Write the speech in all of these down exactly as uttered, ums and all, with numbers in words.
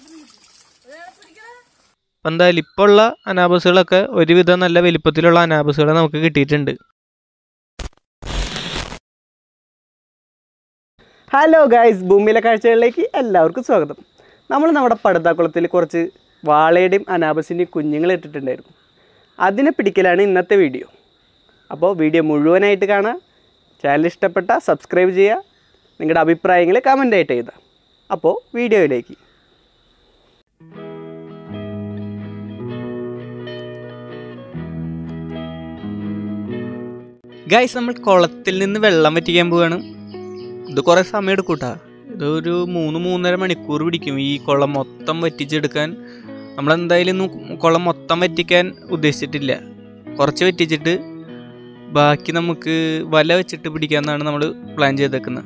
അപ്പം എന്തായാലും ഇപ്പോൾ ഉള്ള അനാബസുകളൊക്കെ ഒരുവിധം നല്ല വലിപ്പത്തിലുള്ള അനാബസുകളെ നമുക്ക് കിട്ടിയിട്ടുണ്ട്. ഹലോ ഗൈസ്, ഭൂമിയിലെ കാഴ്ചകളിലേക്ക് എല്ലാവർക്കും സ്വാഗതം. നമ്മൾ നമ്മുടെ പടുതാക്കുളത്തിൽ കുറച്ച് വാളയുടെയും അനാബസിൻ്റെയും കുഞ്ഞുങ്ങൾ ഇട്ടിട്ടുണ്ടായിരുന്നു. അതിനെ പിടിക്കലാണ് ഇന്നത്തെ വീഡിയോ. അപ്പോൾ വീഡിയോ മുഴുവനായിട്ട് കാണാം. ചാനൽ ഇഷ്ടപ്പെട്ട സബ്സ്ക്രൈബ് ചെയ്യുക. നിങ്ങളുടെ അഭിപ്രായങ്ങൾ കമൻ്റായിട്ട് എഴുതുക. അപ്പോൾ വീഡിയോയിലേക്ക്. ഗൈസ്, നമ്മൾ കുളത്തിൽ നിന്ന് വെള്ളം വറ്റിക്കാൻ പോവുകയാണ്. ഇത് കുറേ സമയം എടുക്കൂട്ടാ. ഇതൊരു മൂന്ന് മൂന്നര മണിക്കൂർ പിടിക്കും ഈ കുളം മൊത്തം വറ്റിച്ചെടുക്കാൻ. നമ്മളെന്തായാലും കുളം മൊത്തം വറ്റിക്കാൻ ഉദ്ദേശിച്ചിട്ടില്ല. കുറച്ച് വറ്റിച്ചിട്ട് ബാക്കി നമുക്ക് വല വെച്ചിട്ട് പിടിക്കാമെന്നാണ് നമ്മൾ പ്ലാൻ ചെയ്തേക്കുന്നത്.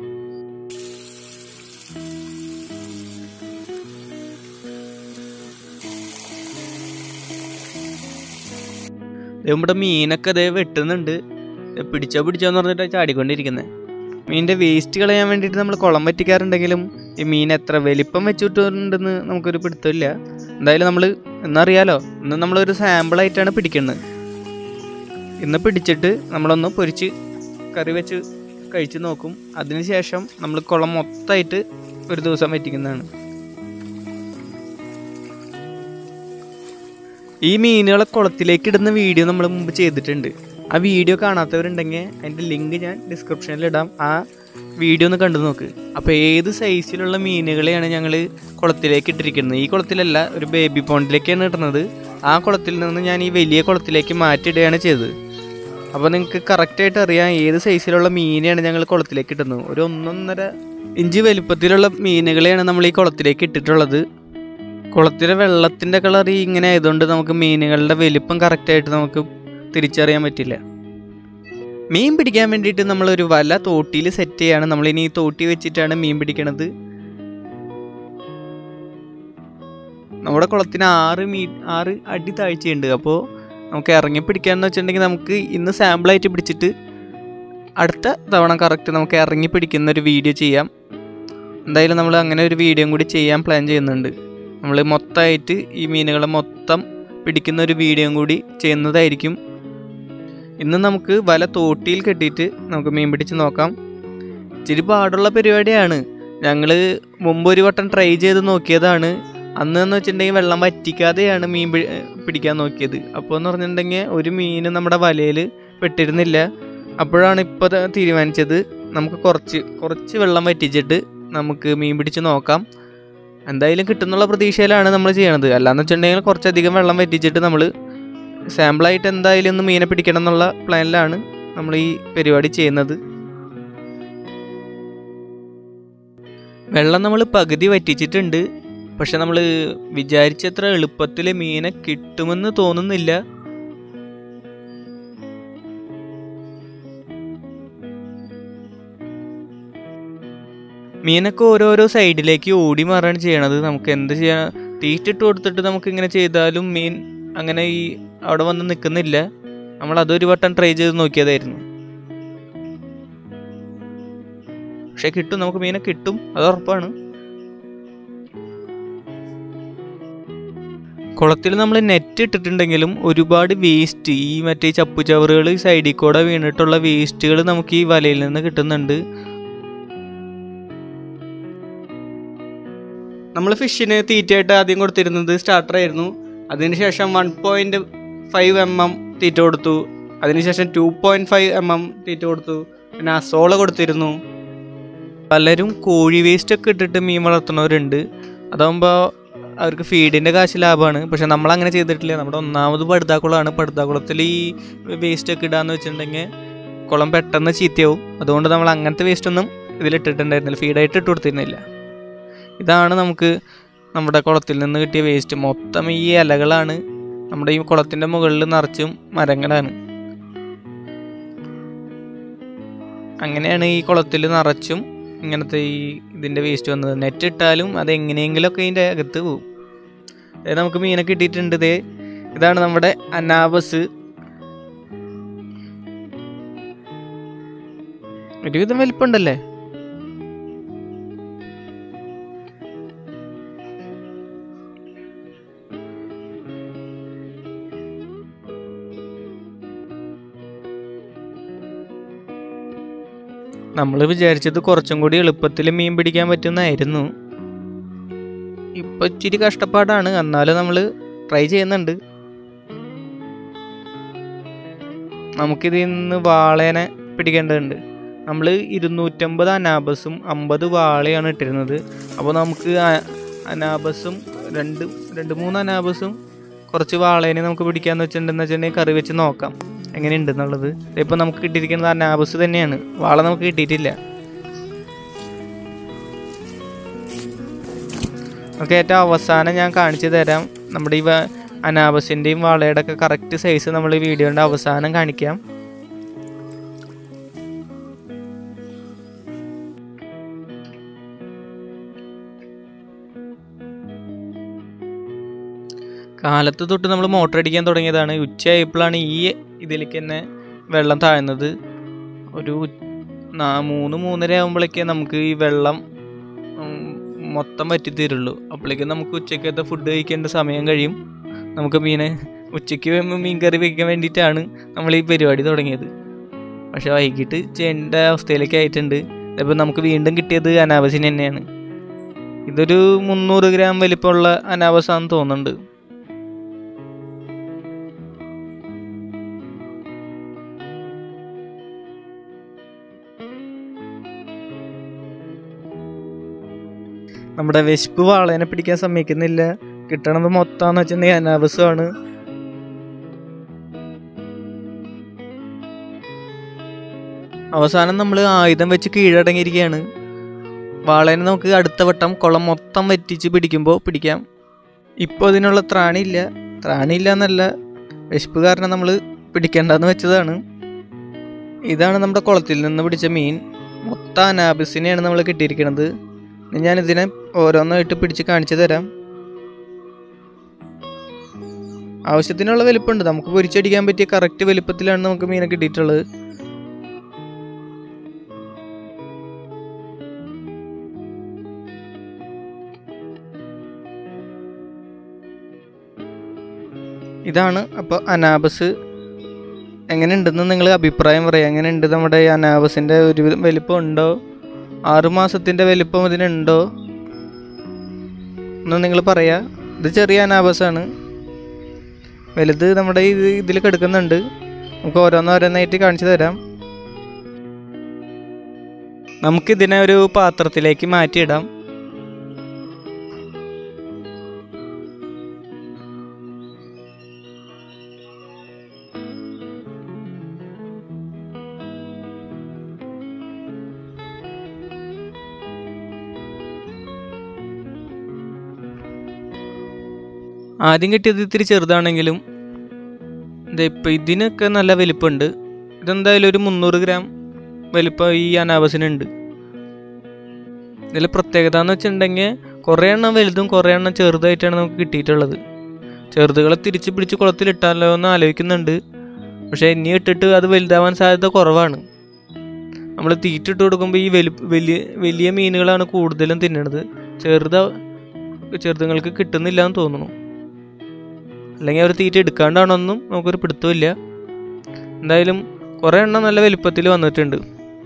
നമ്മുടെ മീനൊക്കെ അതേ വെട്ടുന്നുണ്ട്. പിടിച്ചോ പിടിച്ചോന്ന് പറഞ്ഞിട്ട് ചാടിക്കൊണ്ടിരിക്കുന്നത്. മീനിൻ്റെ വേസ്റ്റ് കളയാൻ വേണ്ടിയിട്ട് നമ്മൾ കുളം വറ്റിക്കാറുണ്ടെങ്കിലും ഈ മീൻ എത്ര വലിപ്പം വെച്ചിട്ടുണ്ടെന്ന് നമുക്കൊരു പിടുത്തമില്ല. എന്തായാലും നമ്മൾ എന്നറിയാലോ, ഇന്ന് നമ്മളൊരു സാമ്പിളായിട്ടാണ് പിടിക്കുന്നത്. ഇന്ന് പിടിച്ചിട്ട് നമ്മളൊന്ന് പൊരിച്ച് കറി വെച്ച് കഴിച്ച് നോക്കും. അതിനുശേഷം നമ്മൾ കുളം മൊത്തമായിട്ട് ഒരു ദിവസം വറ്റിക്കുന്നതാണ്. ഈ മീനുകളെ കുളത്തിലേക്ക് ഇടുന്ന വീഡിയോ നമ്മൾ മുമ്പ് ചെയ്തിട്ടുണ്ട്. ആ വീഡിയോ കാണാത്തവരുണ്ടെങ്കിൽ അതിൻ്റെ ലിങ്ക് ഞാൻ ഡിസ്ക്രിപ്ഷനിൽ ഇടാം. ആ വീഡിയോ ഒന്ന് കണ്ടു നോക്ക്. അപ്പോൾ ഏത് സൈസിലുള്ള മീനുകളെയാണ് ഞങ്ങൾ കുളത്തിലേക്ക് ഇട്ടിരിക്കുന്നത്. ഈ കുളത്തിലല്ല, ഒരു ബേബി പോണ്ടിലേക്കാണ് ഇടുന്നത്. ആ കുളത്തിൽ നിന്ന് ഞാൻ ഈ വലിയ കുളത്തിലേക്ക് മാറ്റിയിടുകയാണ് ചെയ്തത്. അപ്പോൾ നിങ്ങൾക്ക് കറക്റ്റായിട്ട് അറിയാം ഏത് സൈസിലുള്ള മീനെയാണ് ഞങ്ങൾ കുളത്തിലേക്ക് ഇട്ടുന്നത്. ഒരു ഒന്നൊന്നര ഇഞ്ച് വലിപ്പത്തിലുള്ള മീനുകളെയാണ് നമ്മൾ ഈ കുളത്തിലേക്ക് ഇട്ടിട്ടുള്ളത്. കുളത്തിലെ വെള്ളത്തിൻ്റെ കളർ ഇങ്ങനെ ആയതുകൊണ്ട് നമുക്ക് മീനുകളുടെ വലിപ്പം കറക്റ്റായിട്ട് നമുക്ക് തിരിച്ചറിയാൻ പറ്റില്ല. മീൻ പിടിക്കാൻ വേണ്ടിയിട്ട് നമ്മളൊരു വല തോട്ടിയിൽ സെറ്റ് ചെയ്യാണ്. നമ്മളിനി ഈ തോട്ടി വെച്ചിട്ടാണ് മീൻ പിടിക്കണത്. നമ്മുടെ കുളത്തിന് ആറ് മീ ആറ് അടി താഴ്ചയുണ്ട്. അപ്പോൾ നമുക്ക് ഇറങ്ങി പിടിക്കാമെന്ന് വെച്ചിട്ടുണ്ടെങ്കിൽ നമുക്ക് ഇന്ന് സാമ്പിളായിട്ട് പിടിച്ചിട്ട് അടുത്ത തവണ കറക്റ്റ് നമുക്ക് ഇറങ്ങി പിടിക്കുന്ന ഒരു വീഡിയോ ചെയ്യാം. എന്തായാലും നമ്മൾ അങ്ങനെ ഒരു വീഡിയോയും കൂടി ചെയ്യാൻ പ്ലാൻ ചെയ്യുന്നുണ്ട്. നമ്മൾ മൊത്തമായിട്ട് ഈ മീനുകളെ മൊത്തം പിടിക്കുന്ന ഒരു വീഡിയോയും കൂടി ചെയ്യുന്നതായിരിക്കും. ഇന്ന് നമുക്ക് വല തോട്ടിയിൽ കെട്ടിയിട്ട് നമുക്ക് മീൻ പിടിച്ച് നോക്കാം. ഇച്ചിരി പാടുള്ള പരിപാടിയാണ്. ഞങ്ങൾ മുമ്പ് ഒരു വട്ടം ട്രൈ ചെയ്ത് നോക്കിയതാണ്. അന്ന് എന്ന് വെച്ചിട്ടുണ്ടെങ്കിൽ വെള്ളം വറ്റിക്കാതെയാണ് മീൻ പിടിക്കാൻ നോക്കിയത്. അപ്പോൾ എന്ന് പറഞ്ഞിട്ടുണ്ടെങ്കിൽ ഒരു മീൻ നമ്മുടെ വലയിൽ പെട്ടിരുന്നില്ല. അപ്പോഴാണ് ഇപ്പോൾ തീരുമാനിച്ചത് നമുക്ക് കുറച്ച് കുറച്ച് വെള്ളം വറ്റിച്ചിട്ട് നമുക്ക് മീൻ പിടിച്ച് നോക്കാം. എന്തായാലും കിട്ടുന്നുള്ള പ്രതീക്ഷയിലാണ് നമ്മൾ ചെയ്യണത്. അല്ലാന്ന് വെച്ചിട്ടുണ്ടെങ്കിൽ കുറച്ചധികം വെള്ളം വറ്റിച്ചിട്ട് നമ്മൾ സാമ്പിളായിട്ട് എന്തായാലും ഒന്ന് മീനെ പിടിക്കണം എന്നുള്ള പ്ലാനിലാണ് നമ്മൾ ഈ പരിപാടി ചെയ്യുന്നത്. വെള്ളം നമ്മൾ പകുതി വറ്റിച്ചിട്ടുണ്ട്. പക്ഷെ നമ്മൾ വിചാരിച്ചത്ര എളുപ്പത്തിൽ മീനെ കിട്ടുമെന്ന് തോന്നുന്നില്ല. മീനൊക്കെ ഓരോരോ സൈഡിലേക്ക് ഓടി മാറാണ് ചെയ്യണത്. നമുക്ക് എന്ത് ചെയ്യാൻ, തീറ്റിട്ട് കൊടുത്തിട്ട് നമുക്ക് ഇങ്ങനെ ചെയ്താലും മീൻ അങ്ങനെ ഈ അവിടെ വന്ന് നിൽക്കുന്നില്ല. നമ്മൾ അതൊരു വട്ടം ട്രൈ ചെയ്ത് നോക്കിയതായിരുന്നു. പക്ഷെ കിട്ടും, നമുക്ക് മീനെ കിട്ടും, അത് ഉറപ്പാണ്. കുളത്തിൽ നമ്മൾ നെറ്റ് ഇട്ടിട്ടുണ്ടെങ്കിലും ഒരുപാട് വേസ്റ്റ്, ഈ മറ്റേ ചപ്പു ചവറുകൾ സൈഡിൽ കൂടെ വീണിട്ടുള്ള വേസ്റ്റുകൾ നമുക്ക് ഈ വലയിൽ നിന്ന് കിട്ടുന്നുണ്ട്. നമ്മൾ ഫിഷിന് തീറ്റയായിട്ട് ആദ്യം കൊടുത്തിരുന്നത് സ്റ്റാർട്ടറായിരുന്നു. അതിനുശേഷം one point five M M തീറ്റ കൊടുത്തു. അതിനുശേഷം two point five M M തീറ്റ കൊടുത്തു. പിന്നെ അസോള കൊടുത്തിരുന്നു. പലരും കോഴി വേസ്റ്റൊക്കെ ഇട്ടിട്ട് മീൻ വളർത്തുന്നവരുണ്ട്. അതാകുമ്പോൾ അവർക്ക് ഫീഡിൻ്റെ കാശ് ലാഭമാണ്. പക്ഷെ നമ്മളങ്ങനെ ചെയ്തിട്ടില്ല. നമ്മുടെ ഒന്നാമത് പടുതാക്കുളമാണ്. പടുതാക്കുളത്തിൽ ഈ വേസ്റ്റൊക്കെ ഇടാന്ന് വെച്ചിട്ടുണ്ടെങ്കിൽ കുളം പെട്ടെന്ന് ചീത്തയാവും. അതുകൊണ്ട് നമ്മൾ അങ്ങനത്തെ വേസ്റ്റൊന്നും ഇതിലിട്ടിട്ടുണ്ടായിരുന്നില്ല, ഫീഡായിട്ട് ഇട്ട് കൊടുത്തിരുന്നില്ല. ഇതാണ് നമുക്ക് നമ്മുടെ കുളത്തിൽ നിന്ന് കിട്ടിയ വേസ്റ്റ്. മൊത്തം ഈ ഇലകളാണ്. നമ്മുടെ ഈ കുളത്തിൻ്റെ മുകളിൽ നിറച്ചും മരങ്ങളാണ്. അങ്ങനെയാണ് ഈ കുളത്തിൽ നിറച്ചും ഇങ്ങനത്തെ ഈ ഇതിൻ്റെ വേസ്റ്റ് വന്നത്. നെറ്റ് ഇട്ടാലും അത് എങ്ങനെയെങ്കിലുമൊക്കെ ഇതിൻ്റെ അകത്ത് പോകും. അതായത് നമുക്ക് മീനൊക്കെ കിട്ടിയിട്ടുണ്ട്. ഇതേ ഇതാണ് നമ്മുടെ അനാബസ്. ഒരുവിധം വലിപ്പമുണ്ടല്ലേ. നമ്മൾ വിചാരിച്ചത് കുറച്ചും കൂടി എളുപ്പത്തിൽ മീൻ പിടിക്കാൻ പറ്റുന്നതായിരുന്നു. ഇപ്പം ഇച്ചിരി കഷ്ടപ്പാടാണ്, എന്നാലും നമ്മൾ ട്രൈ ചെയ്യുന്നുണ്ട്. നമുക്കിതിൽ നിന്ന് വാളേനെ പിടിക്കേണ്ടതുണ്ട്. നമ്മൾ ഇരുന്നൂറ്റമ്പത് അനാബസും അമ്പത് വാളയാണ് ഇട്ടിരുന്നത്. അപ്പോൾ നമുക്ക് അനാബസും രണ്ട് രണ്ട് മൂന്ന് അനാബസും കുറച്ച് വാളേനെ നമുക്ക് പിടിക്കാമെന്ന് വെച്ചിട്ടുണ്ടെന്ന് വെച്ചിട്ടുണ്ടെങ്കിൽ കറി വെച്ച് നോക്കാം എങ്ങനെയുണ്ട് എന്നുള്ളത്. ഇപ്പം നമുക്ക് കിട്ടിയിരിക്കുന്നത് അനാബസ് തന്നെയാണ്, വാള നമുക്ക് കിട്ടിയിട്ടില്ല. നമുക്ക് ഏറ്റവും അവസാനം ഞാൻ കാണിച്ചു തരാം. നമ്മുടെ ഈ അനാബസിൻ്റെയും വാളയുടെ ഒക്കെ കറക്റ്റ് സൈസ് നമ്മൾ ഈ വീഡിയോയുടെ അവസാനം കാണിക്കാം. കാലത്ത് തൊട്ട് നമ്മൾ മോട്ടർ അടിക്കാൻ തുടങ്ങിയതാണ്. ഉച്ചയായപ്പോഴാണ് ഈ ഇതിലേക്ക് തന്നെ വെള്ളം താഴ്ന്നത്. ഒരു മൂന്ന് മൂന്നര ആകുമ്പോഴേക്കേ നമുക്ക് ഈ വെള്ളം മൊത്തം വറ്റി തീരുള്ളൂ. അപ്പോഴേക്കും നമുക്ക് ഉച്ചക്കത്തെ ഫുഡ് കഴിക്കേണ്ട സമയം കഴിയും. നമുക്ക് മീനെ ഉച്ചയ്ക്ക് മീൻ കറി വയ്ക്കാൻ വേണ്ടിയിട്ടാണ് നമ്മൾ ഈ പരിപാടി തുടങ്ങിയത്. പക്ഷെ വൈകിട്ട് ചെയ്യേണ്ട അവസ്ഥയിലേക്ക് ആയിട്ടുണ്ട്. ഇപ്പം നമുക്ക് വീണ്ടും കിട്ടിയത് അനാബസിന് തന്നെയാണ്. ഇതൊരു മുന്നൂറ് ഗ്രാം വലിപ്പമുള്ള അനാബസാണെന്ന് തോന്നുന്നുണ്ട്. നമ്മുടെ വിശപ്പ് വാളേനെ പിടിക്കാൻ സമ്മതിക്കുന്നില്ല. കിട്ടണത് മൊത്തമെന്ന് വെച്ചിട്ടുണ്ടെങ്കിൽ അനാബസുമാണ്. അവസാനം നമ്മൾ ആയുധം വെച്ച് കീഴടങ്ങിയിരിക്കുകയാണ്. വാളേനെ നമുക്ക് അടുത്ത വട്ടം കുളം മൊത്തം വറ്റിച്ച് പിടിക്കുമ്പോൾ പിടിക്കാം. ഇപ്പോൾ അതിനുള്ള ത്രാണിയില്ല. ത്രാണിയില്ല എന്നല്ല, വിശപ്പ് കാരണം നമ്മൾ പിടിക്കേണ്ടെന്ന് വെച്ചതാണ്. ഇതാണ് നമ്മുടെ കുളത്തിൽ നിന്ന് പിടിച്ച മീൻ. മൊത്തം അനാബസിനെയാണ് നമ്മൾ കിട്ടിയിരിക്കുന്നത്. ഞാനിതിനെ ഓരോന്നായിട്ട് പിടിച്ച് കാണിച്ചു തരാം. ആവശ്യത്തിനുള്ള വലിപ്പമുണ്ട്. നമുക്ക് പൊരിച്ചടിക്കാൻ പറ്റിയ കറക്റ്റ് വലിപ്പത്തിലാണ് നമുക്ക് മീനെ കിട്ടിയിട്ടുള്ളത്. ഇതാണ് അപ്പോൾ അനാബസ്. എങ്ങനെയുണ്ടെന്ന് നിങ്ങൾ അഭിപ്രായം പറയാം. എങ്ങനെയുണ്ട് നമ്മുടെ ഈ അനാബസിൻ്റെ ഒരു വലിപ്പം ഉണ്ടോ, ആറുമാസത്തിൻ്റെ വലിപ്പം ഇതിനുണ്ടോ എന്ന് നിങ്ങൾ പറയാ. ഇത് ചെറിയ അനാബസാണ്, വലുത് നമ്മുടെ ഇത് ഇതിൽ കിടക്കുന്നുണ്ട്. നമുക്ക് ഓരോന്നോരോന്നായിട്ട് കാണിച്ചു തരാം. നമുക്കിതിനെ ഒരു പാത്രത്തിലേക്ക് മാറ്റിയിടാം. ആദ്യം കിട്ടിയത് ഇത്തിരി ചെറുതാണെങ്കിലും ഇപ്പം ഇതിനൊക്കെ നല്ല വലിപ്പമുണ്ട്. ഇതെന്തായാലും ഒരു മുന്നൂറ് ഗ്രാം വലിപ്പം ഈ അനാബസിനുണ്ട്. ഇതിൽ പ്രത്യേകത എന്ന് വെച്ചിട്ടുണ്ടെങ്കിൽ കുറേ എണ്ണം വലുതും കുറേ എണ്ണം ചെറുതായിട്ടാണ് നമുക്ക് കിട്ടിയിട്ടുള്ളത്. ചെറുതുകളെ തിരിച്ച് പിടിച്ച് കുളത്തിലിട്ടാലോ എന്ന് ആലോചിക്കുന്നുണ്ട്. പക്ഷേ ഇനി ഇട്ടിട്ട് അത് വലുതാവാൻ സാധ്യത കുറവാണ്. നമ്മൾ തീറ്റിട്ട് കൊടുക്കുമ്പോൾ ഈ വലി വലിയ വലിയ മീനുകളാണ് കൂടുതലും തിന്നണത്. ചെറുത ചെറുതുങ്ങൾക്ക് കിട്ടുന്നില്ല എന്ന് തോന്നുന്നു. അല്ലെങ്കിൽ അവർ തീറ്റ എടുക്കാണ്ടാണോന്നും നമുക്കൊരു പിടുത്തമില്ല. എന്തായാലും കുറേ എണ്ണം നല്ല വലിപ്പത്തിൽ വന്നിട്ടുണ്ട്.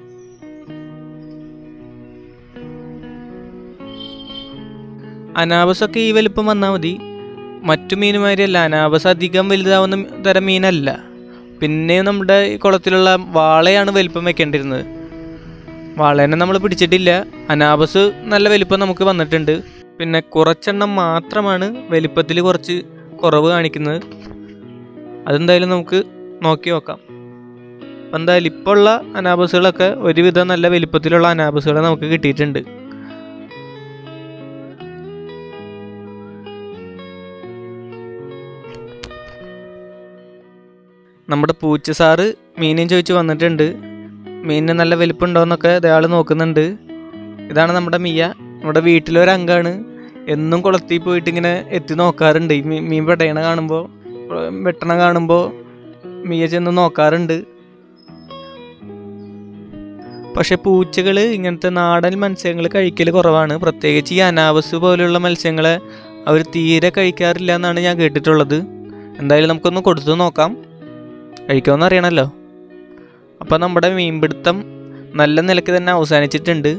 അനാബസൊക്കെ ഈ വലിപ്പം വന്നാൽ മതി. മറ്റു മീനുമാരിയല്ല, അനാബസ് അധികം വലുതാവുന്ന തരം മീനല്ല. പിന്നെ നമ്മുടെ ഈ കുളത്തിലുള്ള വാളയാണ് വലിപ്പം വെക്കേണ്ടിരുന്നത്. വാളേനെ നമ്മൾ പിടിച്ചിട്ടില്ല. അനാബസ് നല്ല വലിപ്പം നമുക്ക് വന്നിട്ടുണ്ട്. പിന്നെ കുറച്ചെണ്ണം മാത്രമാണ് വലിപ്പത്തിൽ കുറച്ച് കുറവ് കാണിക്കുന്നത്. അതെന്തായാലും നമുക്ക് നോക്കി നോക്കാം. അപ്പം എന്തായാലും ഇപ്പോൾ ഉള്ള അനാബസുകളൊക്കെ ഒരുവിധം നല്ല വലിപ്പത്തിലുള്ള അനാബസുകളെ നമുക്ക് കിട്ടിയിട്ടുണ്ട്. നമ്മുടെ പൂച്ച സാറ് മീനും ചോദിച്ച് വന്നിട്ടുണ്ട്. മീനിന് നല്ല വലിപ്പമുണ്ടോയെന്നൊക്കെ ഇയാൾ നോക്കുന്നുണ്ട്. ഇതാണ് നമ്മുടെ മിയ. നമ്മുടെ വീട്ടിലൊരംഗമാണ്. എന്നും കുളത്തിൽ പോയിട്ട് ഇങ്ങനെ എത്തി നോക്കാറുണ്ട്. ഈ മീൻ പെടയണ കാണുമ്പോൾ വെട്ടണ കാണുമ്പോൾ മിയ ചെന്ന് നോക്കാറുണ്ട്. പക്ഷെ പൂച്ചകൾ ഇങ്ങനത്തെ നാടൻ മത്സ്യങ്ങൾ കഴിക്കൽ കുറവാണ്. പ്രത്യേകിച്ച് ഈ അനാബസ് പോലെയുള്ള മത്സ്യങ്ങളെ അവർ തീരെ കഴിക്കാറില്ല എന്നാണ് ഞാൻ കേട്ടിട്ടുള്ളത്. എന്തായാലും നമുക്കൊന്ന് കൊടുത്തു നോക്കാം, കഴിക്കുമെന്ന് അറിയണമല്ലോ. അപ്പോൾ നമ്മുടെ മീൻപിടുത്തം നല്ല നിലയ്ക്ക് തന്നെ അവസാനിച്ചിട്ടുണ്ട്.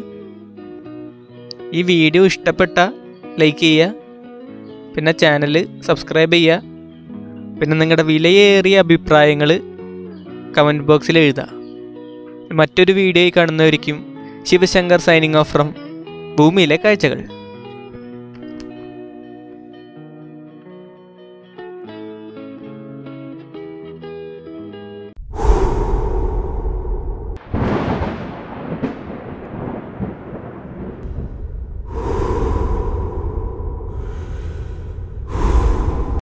ഈ വീഡിയോ ഇഷ്ടപ്പെട്ട ലൈക്ക് ചെയ്യുക, പിന്നെ ചാനൽ സബ്സ്ക്രൈബ് ചെയ്യുക, പിന്നെ നിങ്ങളുടെ വിലയേറിയ അഭിപ്രായങ്ങൾ കമൻറ്റ് ബോക്സിൽ എഴുതുക. മറ്റൊരു വീഡിയോയിൽ കാണുന്നവരിക്കും ശിവശങ്കർ സൈനിങ് ഓഫ് ഫ്രം ഭൂമിയിലെ കാഴ്ചകൾ.